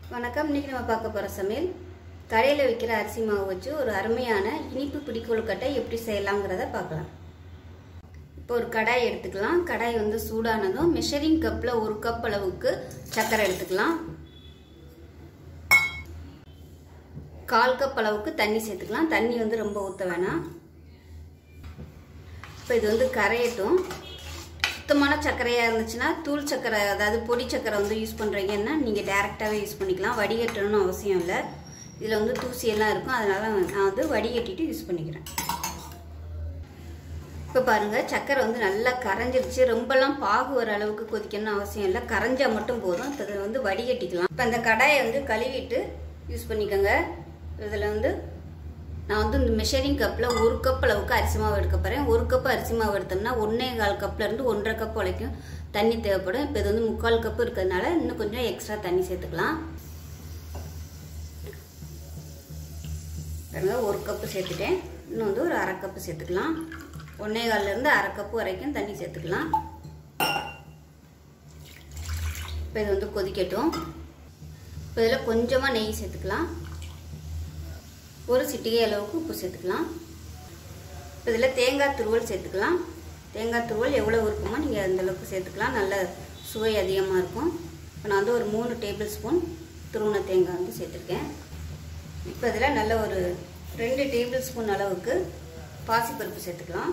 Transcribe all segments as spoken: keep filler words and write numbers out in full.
வணக்கம். இன்னைக்கு நம்ம பார்க்க போகிற சமையல் கடையில் விற்கிற அரிசி மாவு வச்சு ஒரு அருமையான இனிப்பு பிடி கொழுக்கட்டை எப்படி செய்யலாங்கிறத பார்க்கலாம். இப்போ ஒரு கடாய் எடுத்துக்கலாம். கடாய் வந்து சூடானதும் மெஷரிங் கப்பில் ஒரு கப் அளவுக்கு சர்க்கரை எடுத்துக்கலாம். கால் கப் அளவுக்கு தண்ணி சேர்த்துக்கலாம். தண்ணி வந்து ரொம்ப ஊற்ற வேணாம். இப்போ இது வந்து கரையட்டும். சுத்தமான சர்க்கரையாக இருந்துச்சுன்னா தூள் சர்க்கரை, அதாவது பொடி சர்க்கரை வந்து யூஸ் பண்ணுறீங்கன்னா நீங்கள் டேரெக்டாகவே யூஸ் பண்ணிக்கலாம். வடிகட்டணும்னு அவசியம் இல்லை. இதில் வந்து தூசியெல்லாம் இருக்கும், அதனால் நான் வந்து வடிகட்டிட்டு யூஸ் பண்ணிக்கிறேன். இப்போ பாருங்கள், சர்க்கரை வந்து நல்லா கரைஞ்சிருச்சு. ரொம்பலாம் பாகு வர அளவுக்கு கொதிக்கணும்னு அவசியம் இல்லை. கரைஞ்சால் மட்டும் போதும். இதை வந்து வடிகட்டிக்கலாம். இப்போ அந்த கடாயை வந்து கழுவிட்டு யூஸ் பண்ணிக்கோங்க. இதில் வந்து நான் வந்து இந்த மெஷரிங் கப்பில் ஒரு கப் அளவுக்கு அரிசி மாவு எடுக்க போகிறேன். ஒரு கப் அரிசி மாவு எடுத்தோம்னா ஒன்றே கால் கப்லேருந்து ஒன்றரை கப் வரைக்கும் தண்ணி தேவைப்படும். இப்போ இது வந்து முக்கால் கப்பு இருக்கிறதுனால இன்னும் கொஞ்சம் எக்ஸ்ட்ரா தண்ணி சேர்த்துக்கலாம். ஒரு கப்பு சேர்த்துட்டேன். இன்னும் வந்து ஒரு அரை கப்பு சேர்த்துக்கலாம். ஒன்றே கால்லேருந்து அரை கப்பு வரைக்கும் தண்ணி சேர்த்துக்கலாம். இப்போ இது வந்து கொதிக்கட்டும். இப்போ இதில் கொஞ்சமாக நெய் சேர்த்துக்கலாம். ஒரு சிட்டிகை அளவுக்கு உப்பு சேர்த்துக்கலாம். இப்போ இதில் தேங்காய் துருவல் சேர்த்துக்கலாம். தேங்காய் துருவல் எவ்வளோ இருக்குமோ நீங்கள் அந்தளவுக்கு சேர்த்துக்கலாம். நல்ல சுவை அதிகமாக இருக்கும். இப்போ நான் வந்து ஒரு மூணு டேபிள் ஸ்பூன் துருவன தேங்காய் வந்து சேர்த்துருக்கேன். இப்போ இதில் நல்ல ஒரு ரெண்டு டேபிள் ஸ்பூன் அளவுக்கு பாசிப்பருப்பு சேர்த்துக்கலாம்.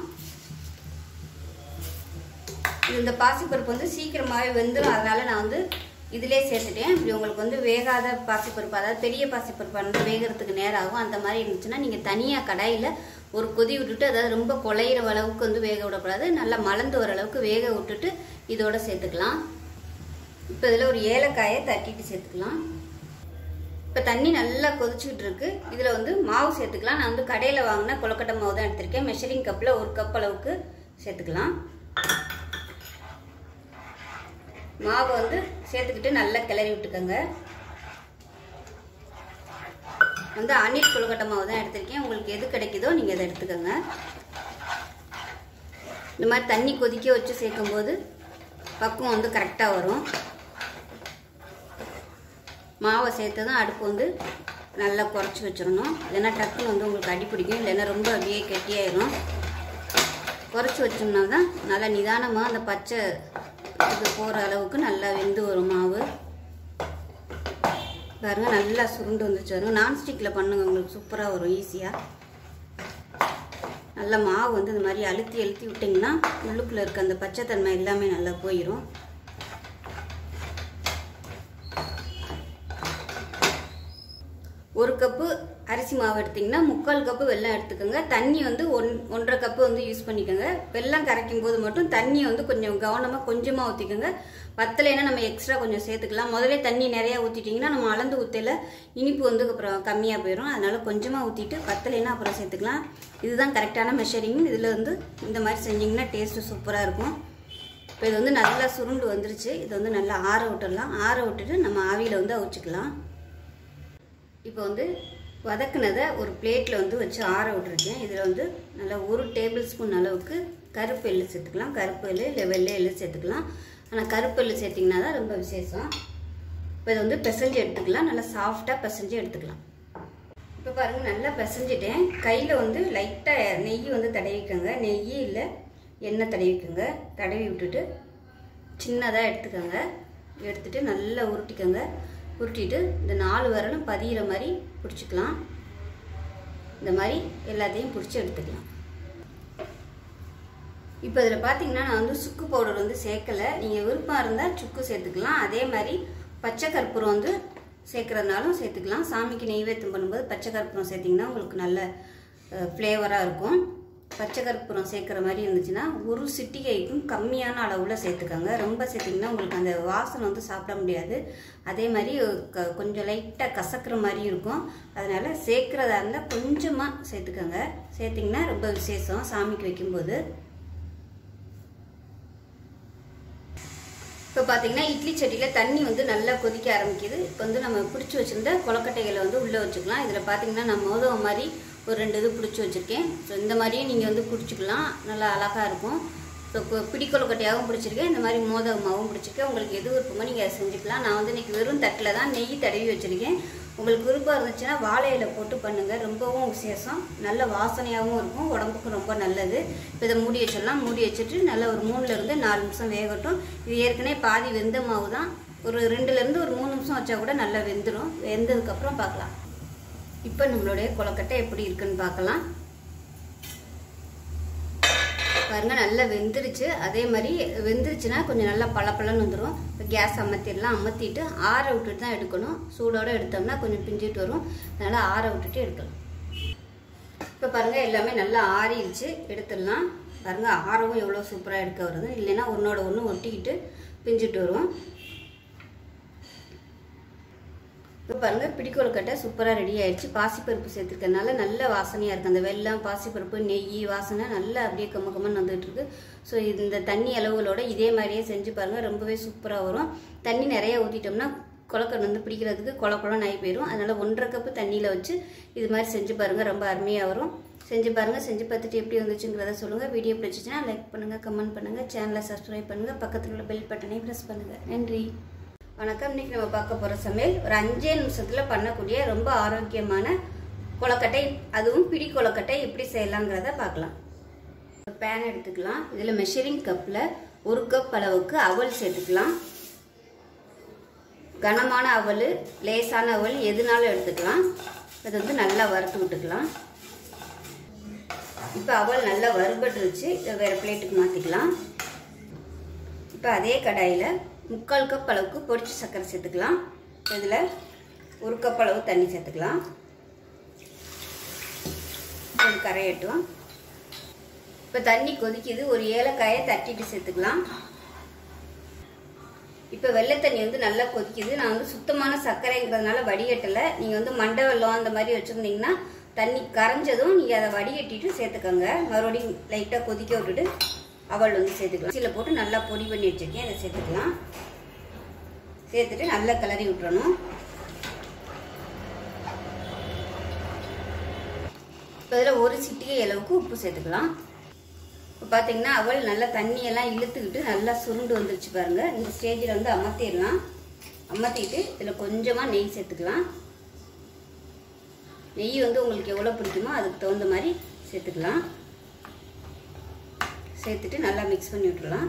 இந்த பாசிப்பருப்பு வந்து சீக்கிரமாகவே வெந்துடும், அதனால் நான் வந்து இதிலே சேர்த்துட்டேன். இப்படி உங்களுக்கு வந்து வேகாத பாசிப்பருப்பு, அதாவது பெரிய பாசிப்பருப்பு வந்து வேகிறதுக்கு நேரம் ஆகும். அந்த மாதிரி இருந்துச்சுன்னா நீங்கள் தனியாக கடாயில் ஒரு கொதி விட்டுட்டு, அதாவது ரொம்ப குழையிற அளவுக்கு வந்து வேக விடக்கூடாது, நல்லா மலர்ந்து வர அளவுக்கு வேக விட்டுட்டு இதோட சேர்த்துக்கலாம். இப்போ இதில் ஒரு ஏலக்காயை தட்டிட்டு சேர்த்துக்கலாம். இப்போ தண்ணி நல்லா கொதிச்சுக்கிட்டு இருக்கு. இதில் வந்து மாவு சேர்த்துக்கலாம். நான் வந்து கடையில் வாங்கின கொழுக்கட்டை மாவு தான் எடுத்திருக்கேன். மெஷரிங் கப்பில் ஒரு கப் அளவுக்கு சேர்த்துக்கலாம். மாவு வந்து சேர்த்துக்கிட்டு நல்லா கிளறி விட்டுக்கோங்க. வந்து அணில் கொழுக்கட்டை மாவு தான் எடுத்திருக்கேன். உங்களுக்கு எது கிடைக்குதோ நீங்கள் அதை எடுத்துக்கோங்க. இந்த மாதிரி தண்ணி கொதிக்க வச்சு சேர்க்கும்போது பக்குவம் வந்து கரெக்டாக வரும். மாவை சேர்த்து தான் அடுப்பு வந்து நல்லா குறைச்சி வச்சிடணும். இல்லைன்னா டக்குன்னு வந்து உங்களுக்கு அடி பிடிக்கும், இல்லைன்னா ரொம்ப அப்படியே கெட்டியாயிரும். குறைச்சி வச்சோம்னா தான் நல்லா நிதானமாக அந்த பச்சை இது போகிற அளவுக்கு நல்லா வெந்து வரும் மாவு. பாருங்கள், நல்லா சுருண்டு வந்துச்சு வரும். நான்ஸ்டிக்கில் பண்ணுங்க, உங்களுக்கு சூப்பராக வரும், ஈஸியாக. நல்லா மாவு வந்து இந்த மாதிரி அழுத்தி அழுத்தி விட்டிங்கன்னா உள்ளுக்குள்ளே இருக்க அந்த பச்சைத்தன்மை எல்லாமே நல்லா போயிடும். ஒரு கப்பு அரிசி மாவு எடுத்திங்கன்னா முக்கால் கப்பு வெல்லம் எடுத்துக்கோங்க. தண்ணி வந்து ஒன் ஒன்றரை கப்பு வந்து யூஸ் பண்ணிக்கோங்க. வெல்லம் கரைக்கும் போது மட்டும் தண்ணியை வந்து கொஞ்சம் கவனமாக கொஞ்சமாக ஊற்றிக்கோங்க. பத்தலைன்னா நம்ம எக்ஸ்ட்ரா கொஞ்சம் சேர்த்துக்கலாம். முதல்ல தண்ணி நிறையா ஊற்றிட்டிங்கன்னா நம்ம அளந்து ஊற்றல இனிப்பு வந்து அப்புறம் கம்மியாக போயிடும். அதனால் கொஞ்சமாக ஊற்றிட்டு பத்தலைன்னா அப்புறம் சேர்த்துக்கலாம். இதுதான் கரெக்டான மெஷரிங். இதில் வந்து இந்த மாதிரி செஞ்சிங்கன்னா டேஸ்ட்டு சூப்பராக இருக்கும். இப்போ இது வந்து நல்லா சுருண்டு வந்துருச்சு. இது வந்து நல்லா ஆற விட்டுடலாம். ஆற விட்டுட்டு நம்ம ஆவியில் வந்து அவிச்சிக்கலாம். இப்போ வந்து வதக்குனதை ஒரு பிளேட்டில் வந்து வச்சு ஆற விட்டுருக்கேன். இதில் வந்து நல்லா ஒரு டேபிள் ஸ்பூன் அளவுக்கு கருப்பு எள்ளு சேர்த்துக்கலாம். கருப்பு எள்ளு இல்லை வெள்ளை எள்ளு சேர்த்துக்கலாம். ஆனால் கருப்பு எள்ளு சேர்த்திங்கன்னா தான் ரொம்ப விசேஷம். இப்போ இதை வந்து பிசைஞ்சு எடுத்துக்கலாம். நல்லா சாஃப்டாக பிசைஞ்சு எடுத்துக்கலாம். இப்போ பாருங்கள், நல்லா பிசைஞ்சிட்டேன். கையில் வந்து லைட்டாக நெய் வந்து தடவிக்கோங்க. நெய் இல்லை எண்ணெய் தடவிக்கோங்க. தடவி விட்டுட்டு சின்னதாக எடுத்துக்கோங்க. எடுத்துகிட்டு நல்லா உருட்டிக்கோங்க. உருட்டிட்டு இந்த நாலு விரலும் பதிகிற மாதிரி பிடிச்சிக்கலாம். இந்த மாதிரி எல்லாத்தையும் பிடிச்சி எடுத்துக்கலாம். இப்போ இதில் பார்த்தீங்கன்னா நான் வந்து சுக்கு பவுடர் வந்து சேர்க்கலை. நீங்கள் விருப்பம் இருந்தால் சுக்கு சேர்த்துக்கலாம். அதே மாதிரி பச்சை கற்பூரம் வந்து சேர்க்குறதுனாலும் சேர்த்துக்கலாம். சாமிக்கு நெய்வேத்தியம் பண்ணும்போது பச்சை கற்பூரம் சேர்த்திங்கன்னா உங்களுக்கு நல்ல ஃப்ளேவராக இருக்கும். பச்சை கற்பூரம் சேர்க்குற மாதிரி இருந்துச்சுன்னா ஒரு சிட்டிகைக்கும் கம்மியான அளவில் சேர்த்துக்கோங்க. ரொம்ப சேர்த்திங்கன்னா உங்களுக்கு அந்த வாசனை வந்து சாப்பிட முடியாது. அதே மாதிரி க கொஞ்சம் லைட்டாக கசக்கிற மாதிரி இருக்கும். அதனால் சேர்க்குறதா இருந்தால் கொஞ்சமாக சேர்த்துக்கோங்க. சேர்த்திங்கன்னா ரொம்ப விசேஷம் சாமிக்கு வைக்கும்போது. இப்போ பார்த்தீங்கன்னா இட்லி சட்டியில் தண்ணி வந்து நல்லா கொதிக்க ஆரம்பிக்குது. இப்போ வந்து நம்ம பிடிச்சி வச்சுருந்த கொழுக்கட்டைகளை வந்து உள்ளே வச்சுக்கலாம். இதில் பார்த்தீங்கன்னா நான் மோதம் மாதிரி ஒரு ரெண்டு இது பிடிச்சி வச்சுருக்கேன். ஸோ இந்த மாதிரியே நீங்கள் வந்து பிடிச்சிக்கலாம். நல்லா அழகாக இருக்கும். இப்போ இப்போ பிடி கொழுக்கட்டையாகவும் பிடிச்சிருக்கேன், இந்த மாதிரி மோதகமாகவும் பிடிச்சிருக்கேன். உங்களுக்கு எது விருப்பமோ நீங்கள் அதை செஞ்சுக்கலாம். நான் வந்து இன்றைக்கி வெறும் தட்டில் தான் நெய் தடவி வச்சுருக்கேன். உங்களுக்கு விருப்பம் இருந்துச்சுன்னா வாழை இலை போட்டு பண்ணுங்கள், ரொம்பவும் விசேஷம், நல்ல வாசனையாகவும் இருக்கும், உடம்புக்கு ரொம்ப நல்லது. இப்போ இதை மூடி வச்சிடலாம். மூடி வச்சுட்டு நல்லா ஒரு மூணுலேருந்து நாலு நிமிஷம் வேகட்டும். இது ஏற்கனவே பாதி வெந்த மாவு தான், ஒரு ரெண்டுலேருந்து ஒரு மூணு நிமிஷம் வச்சா கூட நல்லா வெந்துடும். வெந்ததுக்கப்புறம் பார்க்கலாம். இப்போ நம்மளுடைய கொழுக்கட்டை எப்படி இருக்குன்னு பார்க்கலாம். பாருங்கள் நல்லா வெந்துருச்சு. அதே மாதிரி வெந்துருச்சுன்னா கொஞ்சம் நல்லா பளபளன்னு வந்துடும். இப்போ கேஸ் அமர்த்திடலாம். அமர்த்திட்டு ஆற விட்டுட்டு தான் எடுக்கணும். சூடோடு எடுத்தோம்னா கொஞ்சம் பிஞ்சிட்டு வரும், அதனால் ஆற விட்டுட்டு எடுக்கலாம். இப்போ பாருங்கள் எல்லாமே நல்லா ஆறிடுச்சு, எடுத்துடலாம். பாருங்கள் ஆறவும் எவ்வளோ சூப்பராக எடுக்க வருது, இல்லைன்னா ஒன்றோட ஒன்று ஒட்டிக்கிட்டு பிஞ்சிட்டு வரும். இப்போ பாருங்கள் பிடி கொழுக்கட்டை சூப்பராக ரெடி ஆயிடுச்சு. பாசிப்பருப்பு சேர்த்துருக்கனால நல்ல வாசனையாக இருக்குது. அந்த வெல்லம், பாசிப்பருப்பு, நெய் வாசனை நல்லா அப்படியே கம்ம கம்மன்னு வந்துட்டுருக்கு. ஸோ இந்த தண்ணி அளவுகளோட இதே மாதிரியே செஞ்சு பாருங்கள், ரொம்பவே சூப்பராக வரும். தண்ணி நிறைய ஊற்றிட்டோம்னா கொழுக்கட்டை வந்து பிடிக்கிறதுக்கு கொல கொலன்னு ஆகி போயிடும். அதனால் ஒன்றரை கப்பு தண்ணியில் வச்சு இது மாதிரி செஞ்சு பாருங்கள், ரொம்ப அருமையாக வரும். செஞ்சு பாருங்கள். செஞ்சு பார்த்துட்டு எப்படி வந்துச்சுங்கிறத சொல்லுங்கள். வீடியோ பிடிச்சிச்சின்னா லைக் பண்ணுங்கள், கமெண்ட் பண்ணுங்கள், சேனலை சப்ஸ்கிரைப் பண்ணுங்கள், பக்கத்தில் உள்ள பெல் பட்டனை ப்ரெஸ் பண்ணுங்கள். நன்றி, வணக்கம். இன்றைக்கி நம்ம பார்க்க போகிற சமையல் ஒரு அஞ்சே நிமிஷத்தில் பண்ணக்கூடிய ரொம்ப ஆரோக்கியமான கொழுக்கட்டை, அதுவும் பிடி கொழுக்கட்டை எப்படி செய்யலாங்கிறத பார்க்கலாம். ஒரு பேன் எடுத்துக்கலாம். இதில் மெஷரிங் கப்பில் ஒரு கப் அளவுக்கு அவல் சேர்த்துக்கலாம். கனமான அவல், லேசான அவல் எதுனாலும் எடுத்துக்கலாம். அது வந்து நல்லா வறுத்து விட்டுக்கலாம். இப்போ அவல் நல்லா வறுபட்டுருச்சு. இதை வேறு பிளேட்டுக்கு மாற்றிக்கலாம். இப்போ அதே கடாயில் முக்கால் கப் அளவுக்கு பொரிச்ச சர்க்கரை சேர்த்துக்கலாம். இதில் ஒரு கப் அளவு தண்ணி சேர்த்துக்கலாம். கொஞ்சம் கரையட்டும். இப்போ தண்ணி கொதிக்குது. ஒரு ஏலக்காயை தட்டிட்டு சேர்த்துக்கலாம். இப்போ வெள்ளை தண்ணி வந்து நல்லா கொதிக்குது. நான் வந்து சுத்தமான சர்க்கரைங்கிறதுனால வடிகட்டலை. நீங்கள் வந்து மண்டை வெல்லம் அந்த மாதிரி வச்சுருந்தீங்கன்னா தண்ணி கரைஞ்சதும் நீங்கள் அதை வடிகட்டிட்டு சேர்த்துக்கோங்க. மறுபடியும் லைட்டாக கொதிக்க விட்டுட்டு அவல் வந்து சேர்த்துக்கலாம். மிக்ஸியில் போட்டு நல்லா பொடி பண்ணி வச்சுருக்கேன், அதை சேர்த்துக்கலாம். சேர்த்துட்டு நல்லா கிளறி விட்டுறணும். இப்போ இதில் ஒரு சிட்டிகை அளவுக்கு உப்பு சேர்த்துக்கலாம். இப்போ பார்த்தீங்கன்னா அவல் நல்லா தண்ணியெல்லாம் இழுத்துக்கிட்டு நல்லா சுருண்டு வந்துருச்சு பாருங்கள். இந்த ஸ்டேஜில் வந்து அமர்த்திடலாம். அமர்த்திட்டு இதில் கொஞ்சமாக நெய் சேர்த்துக்கலாம். நெய் வந்து உங்களுக்கு எவ்வளோ பிடிக்குமோ அதுக்கு தகுந்த மாதிரி சேர்த்துக்கலாம். சேர்த்துட்டு நல்லா மிக்ஸ் பண்ணி விட்டுடலாம்.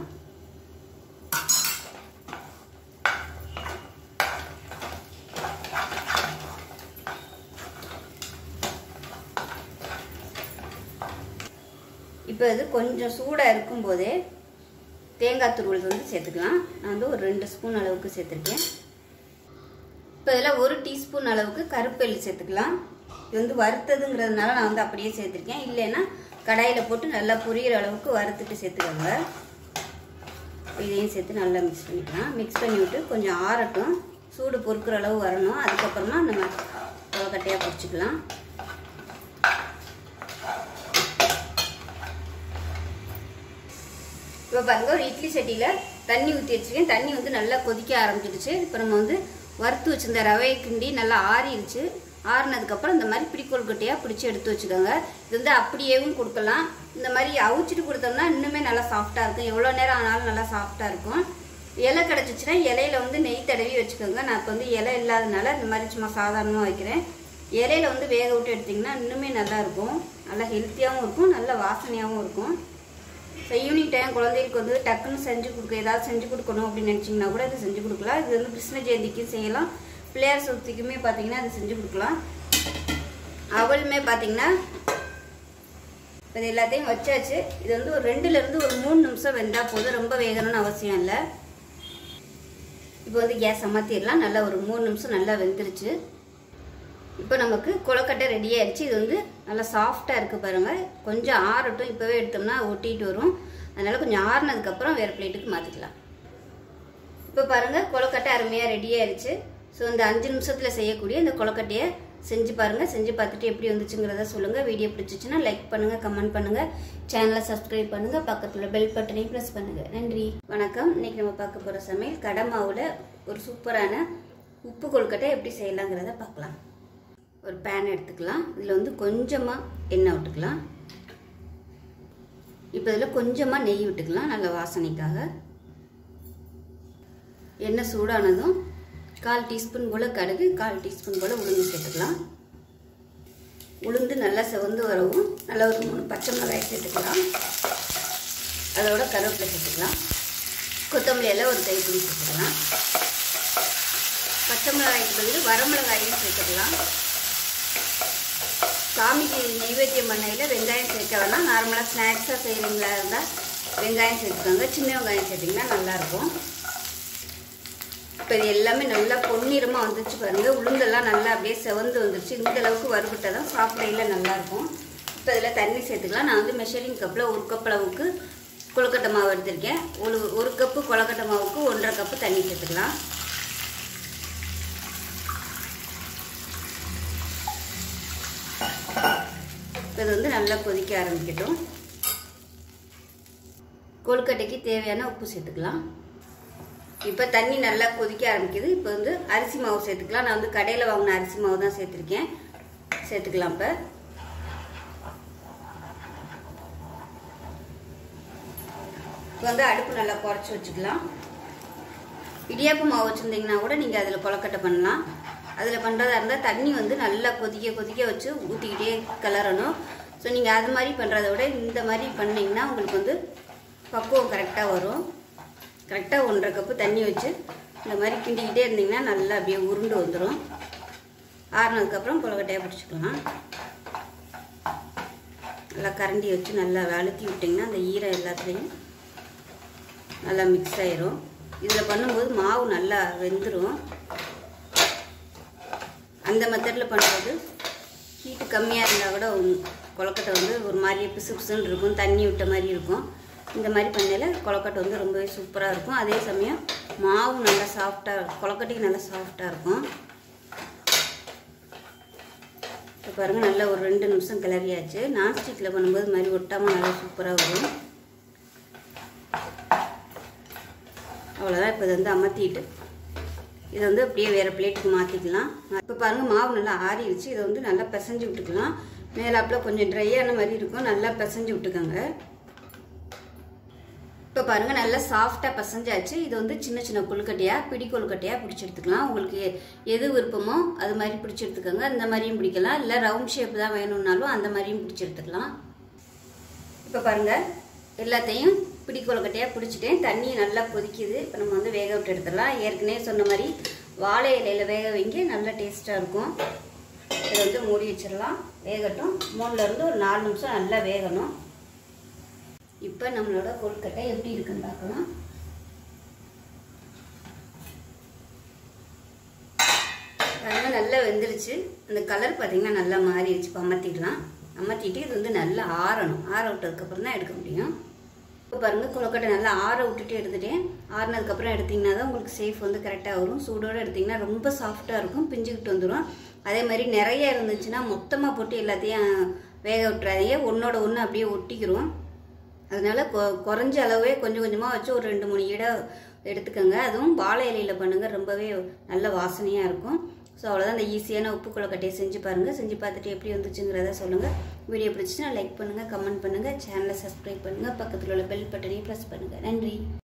இப்போ இது கொஞ்சம் சூடாக இருக்கும்போதே தேங்காய் துருவல் வந்து சேர்த்துக்கலாம். நான் வந்து ஒரு ரெண்டு ஸ்பூன் அளவுக்கு சேர்த்துருக்கேன். இப்போ இதில் ஒரு டீஸ்பூன் அளவுக்கு கருப்பெள்ளு சேர்த்துக்கலாம். இது வந்து வறுத்ததுங்கிறதுனால நான் வந்து அப்படியே சேர்த்துருக்கேன். இல்லைன்னா கடாயில் போட்டு நல்லா பொரியிற அளவுக்கு வறுத்துட்டு சேர்த்துக்கோங்க. இதையும் சேர்த்து நல்லா மிக்ஸ் பண்ணிக்கலாம். மிக்ஸ் பண்ணி விட்டு கொஞ்சம் ஆறட்டும், சூடு பொறுக்கிற அளவு வரணும். அதுக்கப்புறமா நம்ம கொழுக்கட்டையாக பொரிச்சிக்கலாம். இப்போ பாருங்கள் ஒரு இட்லி சட்டியில் தண்ணி ஊற்றி வச்சுருக்கேன். தண்ணி வந்து நல்லா கொதிக்க ஆரம்பிச்சிடுச்சு. இப்போ நம்ம வந்து வறுத்து வச்சுருந்த ரவையை கிண்டி நல்லா ஆறிடுச்சு. ஆறுனதுக்கப்புறம் இந்த மாதிரி பிடி கொழுக்கட்டையாக பிடிச்சி எடுத்து வச்சுக்கோங்க. இது வந்து அப்படியேவும் கொடுக்கலாம். இந்த மாதிரி அவிச்சிட்டு கொடுத்தோம்னா இன்னுமே நல்லா சாஃப்டாக இருக்கும். எவ்வளோ நேரம் ஆனாலும் நல்லா சாஃப்டாக இருக்கும். இலை கிடச்சிச்சின்னா இலையில வந்து நெய் தடவி வச்சுக்கோங்க. நான் இப்போ வந்து இலை இல்லாதனால இந்த மாதிரி சும்மா சாதாரணமாக வைக்கிறேன். இலையில வந்து வேக விட்டு எடுத்திங்கன்னா இன்னுமே நல்லாயிருக்கும். நல்லா ஹெல்த்தியாகவும் இருக்கும், நல்ல வாசனையாகவும் இருக்கும். ஸோ ஈவினிங் டைம் குழந்தைகளுக்கு வந்து டக்குன்னு செஞ்சு கொடுக்க, ஏதாவது செஞ்சு கொடுக்கணும் அப்படின்னு நினச்சிங்கன்னா கூட இது செஞ்சு கொடுக்கலாம். இது வந்து கிருஷ்ண ஜெயந்திக்கும் செய்யலாம், பிள்ளையார் சதுர்த்திக்குமே பார்த்தீங்கன்னா அது செஞ்சு கொடுக்கலாம். அவளுமே பார்த்தீங்கன்னா இது எல்லாத்தையும் வச்சாச்சு. இது வந்து ஒரு ரெண்டுலேருந்து ஒரு மூணு நிமிஷம் வெந்தால் போதும், ரொம்ப வேகணும்னு அவசியம் இல்லை. இப்போ வந்து கேஸ் அமர்த்திடலாம். நல்லா ஒரு மூணு நிமிஷம் நல்லா வெந்துருச்சு. இப்போ நமக்கு கொழுக்கட்டை ரெடி ஆயிடுச்சு. இது வந்து நல்லா சாஃப்டாக இருக்குது பாருங்கள். கொஞ்சம் ஆறட்டும், இப்போவே எடுத்தோம்னா ஒட்டிட்டு வரும். அதனால் கொஞ்சம் ஆறுனதுக்கப்புறம் வேறு பிளேட்டுக்கு மாற்றிக்கலாம். இப்போ பாருங்கள் கொழுக்கட்டை அருமையாக ரெடி ஆயிடுச்சு. ஸோ இந்த அஞ்சு நிமிஷத்தில் செய்யக்கூடிய இந்த கொழுக்கட்டையை செஞ்சு பாருங்கள். செஞ்சு பார்த்துட்டு எப்படி வந்துச்சுங்கிறத சொல்லுங்கள். வீடியோ பிடிச்சிச்சின்னா லைக் பண்ணுங்கள், கமெண்ட் பண்ணுங்கள், சேனலை சப்ஸ்கிரைப் பண்ணுங்கள், பக்கத்தில் பெல் பட்டனையும் ப்ரெஸ் பண்ணுங்கள். நன்றி, வணக்கம். இன்றைக்கி நம்ம பார்க்க போகிற சமையல் கடை மாவில் ஒரு சூப்பரான உப்பு கொழுக்கட்டை எப்படி செய்யலாங்கிறத பார்க்கலாம். ஒரு பேன் எடுத்துக்கலாம். இதில் வந்து கொஞ்சமாக எண்ணெய் விட்டுக்கலாம். இப்போ இதில் கொஞ்சமாக நெய் விட்டுக்கலாம் நல்ல வாசனைக்காக. எண்ணெய் சூடானதும் கால் டீஸ்பூன் போல் கடுகு, கால் டீஸ்பூன் போல் உளுந்து சேர்த்துக்கலாம். உளுந்து நல்லா செவந்து வரவும் நல்லா ஒரு மூணு பச்சை மிளகாய் சேர்த்துக்கலாம். அதோட கருவேப்பிலை சேர்த்துக்கலாம். கொத்தமல்லி எல்லாம் ஒரு கைப்பிடி சேர்த்துக்கலாம். பச்சை மிளகாய்க்கு பதில் வரமிளகாயும் சேர்த்துக்கலாம். சாமிக்கு நைவேத்தியம் பண்ணையில் வெங்காயம் சேர்க்க வேணாம். நார்மலாக ஸ்நாக்ஸாக செய்கிறீங்களா இருந்தால் வெங்காயம் சேர்த்துக்கோங்க. சின்ன வெங்காயம் சேர்த்திங்கன்னா நல்லாயிருக்கும். இப்போ இது எல்லாமே நல்லா பொன்னிறமாக வந்துருச்சு பாருங்கள். உளுந்தெல்லாம் நல்லா அப்படியே செவந்து வந்துருச்சு. இந்த அளவுக்கு வறுபட்டால் தான் சாப்பிடையில் நல்லாயிருக்கும். இப்போ இதில் தண்ணி சேர்த்துக்கலாம். நான் வந்து மெஷரிங் கப்பில் ஒரு கப் அளவுக்கு கொழுக்கட்டை மாவு எடுத்திருக்கேன். ஒரு ஒரு கப்பு கொழுக்கட்டை மாவுக்கு ஒன்றரை கப்பு தண்ணி சேர்த்துக்கலாம். இது வந்து நல்லா கொதிக்க ஆரம்பிக்கட்டும். கொழுக்கட்டைக்கு தேவையான உப்பு சேர்த்துக்கலாம். இப்போ தண்ணி நல்லா கொதிக்க ஆரம்பிக்குது. இப்போ வந்து அரிசி மாவு சேர்த்துக்கலாம். நான் வந்து கடையில் வாங்கின அரிசி மாவு தான் சேர்த்துருக்கேன். சேர்த்துக்கலாம். இப்போ இப்போ வந்து அடுப்பு நல்லா குறைச்சி வச்சுக்கலாம். இடியாப்பு மாவு வச்சுருந்தீங்கன்னா கூட நீங்கள் அதில் கொழுக்கட்டை பண்ணலாம். அதில் பண்ணுறதா இருந்தால் தண்ணி வந்து நல்லா கொதிக்க கொதிக்க வச்சு ஊற்றிக்கிட்டே கிளறணும். ஸோ நீங்கள் அது மாதிரி பண்ணுறத விட இந்த மாதிரி பண்ணிங்கன்னா உங்களுக்கு வந்து பக்குவம் கரெக்டாக வரும். கரெக்டாக ஒன்றரை கப்பு தண்ணி வச்சு இந்த மாதிரி கிண்டிக்கிட்டே இருந்தீங்கன்னா நல்லா அப்படியே உருண்டு வந்துடும். ஆறுனதுக்கப்புறம் கொழுக்கட்டையாக பிடிச்சிக்கலாம். நல்லா கரண்டி வச்சு நல்லா அழுத்தி விட்டிங்கன்னா அந்த ஈரம் எல்லாத்துலேயும் நல்லா மிக்ஸ் ஆயிரும். இதில் பண்ணும்போது மாவு நல்லா வெந்துடும். அந்த மெத்தடில் பண்ணுறது ஹீட்டு கம்மியாக இருந்தால் கூட கொழுக்கட்டை வந்து ஒரு மாதிரியே பிசு பிசுன்னு இருக்கும், தண்ணி விட்ட மாதிரி இருக்கும். இந்த மாதிரி பண்ணையில் கொழுக்கட்டை வந்து ரொம்பவே சூப்பராக இருக்கும். அதே சமயம் மாவு நல்லா சாஃப்டாக, கொழுக்கட்டைக்கு நல்லா சாஃப்டாக இருக்கும். இப்போ பாருங்கள் நல்லா ஒரு ரெண்டு நிமிஷம் கிளறியாச்சு. நான்ஸ்டிக்கில் பண்ணும்போது மாதிரி ஒட்டாமல் நல்லா சூப்பராக வரும். அவ்வளோதான். இப்போ இதை வந்து அமர்த்திட்டு இதை வந்து அப்படியே வேறு பிளேட்டுக்கு மாற்றிக்கலாம். இப்போ பாருங்கள் மாவு நல்லா ஆறிடுச்சு. இதை வந்து நல்லா பிசைஞ்சு விட்டுக்கலாம். மேலாப்பில் கொஞ்சம் ட்ரையான மாதிரி இருக்கும். நல்லா பிசைஞ்சு விட்டுக்கோங்க. இப்போ பாருங்கள் நல்லா சாஃப்டாக பசஞ்சாச்சு. இது வந்து சின்ன சின்ன கொழுக்கட்டையாக பிடி கொழுக்கட்டையாக பிடிச்சி எடுத்துக்கலாம். உங்களுக்கு எது விருப்பமோ அது மாதிரி பிடிச்சி எடுத்துக்கோங்க. அந்த மாதிரியும் பிடிக்கலாம். இல்லை ரவுண்ட் ஷேப் தான் வேணும்னாலும் அந்த மாதிரியும் பிடிச்சி எடுத்துக்கலாம். இப்போ பாருங்கள் எல்லாத்தையும் பிடி கொழுக்கட்டையாக பிடிச்சிட்டேன். தண்ணி நல்லா கொதிக்குது. இப்போ நம்ம வந்து வேக விட்டு எடுத்துடலாம். ஏற்கனவே சொன்ன மாதிரி வாழை இலையில் வேக வைங்க, நல்லா டேஸ்ட்டாக இருக்கும். இதை வந்து மூடி வச்சிடலாம். வேகட்டும். மூணுலேருந்து ஒரு நாலு நிமிஷம் நல்லா வேகணும். இப்போ நம்மளோட கொழுக்கட்டை எப்படி இருக்குன்னு பார்க்கலாம். அதனால் நல்லா வெந்துருச்சு. அந்த கலர் பார்த்திங்கன்னா நல்லா மாறிடுச்சு. இப்போ அமர்த்திடலாம். அமர்த்திட்டு இது வந்து நல்லா ஆறணும். ஆற விட்டதுக்கப்புறம் தான் எடுக்க முடியும். இப்போ பாருங்கள் கொழுக்கட்டை நல்லா ஆற விட்டுட்டு எடுத்துட்டேன். ஆறினதுக்கப்புறம் எடுத்திங்கன்னா தான் உங்களுக்கு சேஃப் வந்து கரெக்டாக வரும். சூடோடு எடுத்திங்கன்னா ரொம்ப சாஃப்டாக இருக்கும், பிஞ்சுக்கிட்டு வந்துடும். அதே மாதிரி நிறைய இருந்துச்சுன்னா மொத்தமாக போட்டு எல்லாத்தையும் வேக விட்டுறாதீங்க. ஒன்றோட ஒன்று அப்படியே ஒட்டிக்கிறோம். அதனால கொ குறைஞ்ச அளவே கொஞ்சம் கொஞ்சமாக வச்சு ஒரு ரெண்டு மூணு இடம் எடுத்துக்கோங்க. அதுவும் வாழை இலையில் பண்ணுங்கள், ரொம்பவே நல்ல வாசனையாக இருக்கும். ஸோ அவ்வளோதான். இந்த ஈஸியான உப்பு கொழுக்கட்டையை செஞ்சு பாருங்கள். செஞ்சு பார்த்துட்டு எப்படி வந்துச்சுங்கிறத சொல்லுங்கள். வீடியோ பிடிச்சின்னா லைக் பண்ணுங்கள், கமெண்ட் பண்ணுங்கள், சேனலை சப்ஸ்கிரைப் பண்ணுங்கள், பக்கத்தில் உள்ள பெல் பட்டனையும் ப்ரெஸ் பண்ணுங்கள். நன்றி.